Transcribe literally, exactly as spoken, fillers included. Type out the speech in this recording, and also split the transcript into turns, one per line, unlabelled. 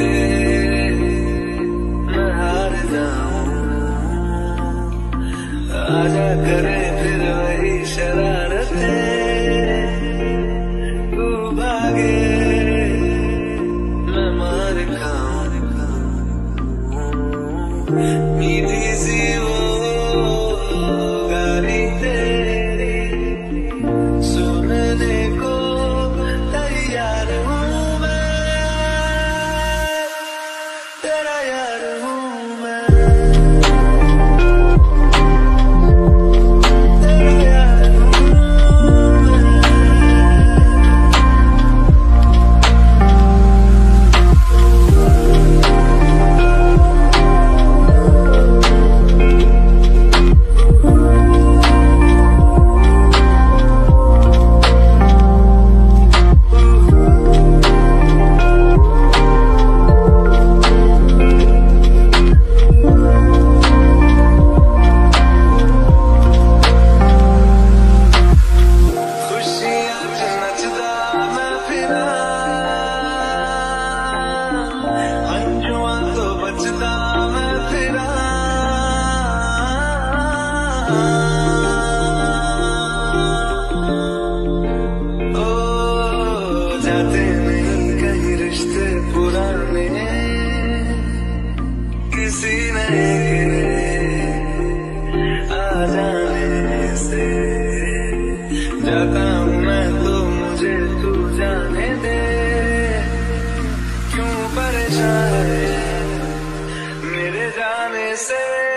मैं हार जाऊं, आजा करे फिर वही शरारतें, तू भागे मैं मार खाऊं, मीठी सी वो गाली तेरी सुनने को तैयार हूँ मैं, तेरा यार हूँ मैं, तेरा यार हूँ जाते नहीं कहीं रिश्ते पुराने, किसी नए के आ जाने से जाता हूँ मैं तो मुझे तू जाने दे, क्यों परेशान है मेरे जाने से।